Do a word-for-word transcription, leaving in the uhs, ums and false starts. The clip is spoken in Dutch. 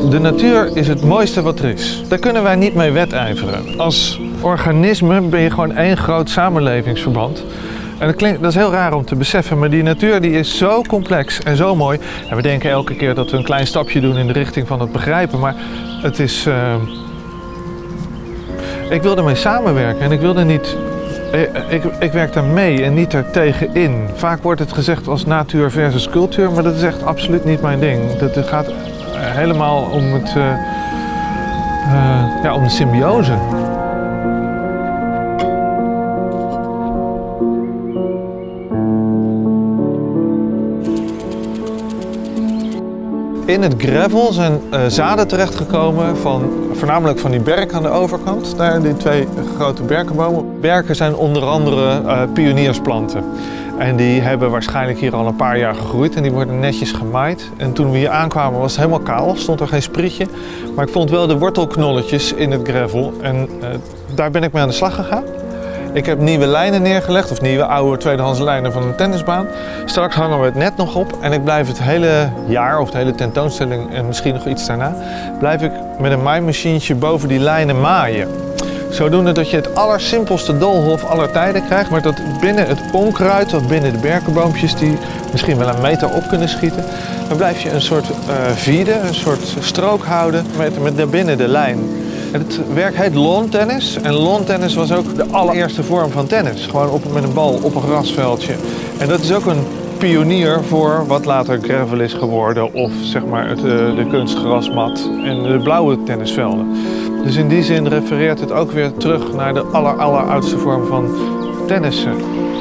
De natuur is het mooiste wat er is. Daar kunnen wij niet mee wedijveren. Als organisme ben je gewoon één groot samenlevingsverband. En dat, klinkt, dat is heel raar om te beseffen, maar die natuur die is zo complex en zo mooi. En we denken elke keer dat we een klein stapje doen in de richting van het begrijpen, maar het is... Uh... Ik wil ermee samenwerken en ik wil er niet... Ik, ik werk daar mee en niet er tegenin. Vaak wordt het gezegd als natuur versus cultuur, maar dat is echt absoluut niet mijn ding. Dat gaat helemaal om, het, uh, uh, ja, om de symbiose. In het gravel zijn uh, zaden terechtgekomen van voornamelijk van die berk aan de overkant. Daar die twee grote berkenbomen. Berken zijn onder andere uh, pioniersplanten. En die hebben waarschijnlijk hier al een paar jaar gegroeid en die worden netjes gemaaid. En toen we hier aankwamen was het helemaal kaal, stond er geen sprietje. Maar ik vond wel de wortelknolletjes in het gravel en uh, daar ben ik mee aan de slag gegaan. Ik heb nieuwe lijnen neergelegd, of nieuwe oude tweedehands lijnen van een tennisbaan. Straks hangen we het net nog op en ik blijf het hele jaar, of de hele tentoonstelling en misschien nog iets daarna, blijf ik met een maaimachientje boven die lijnen maaien. Zodoende dat je het allersimpelste doolhof aller tijden krijgt, maar dat binnen het onkruid of binnen de berkenboompjes die misschien wel een meter op kunnen schieten, dan blijf je een soort uh, vide, een soort strook houden met, met daarbinnen de lijn. Het werk heet lawn tennis en lawn tennis was ook de allereerste vorm van tennis. Gewoon op, met een bal op een grasveldje. En dat is ook een pionier voor wat later gravel is geworden of zeg maar het, de kunstgrasmat en de blauwe tennisvelden. Dus in die zin refereert het ook weer terug naar de aller, alleroudste vorm van tennissen.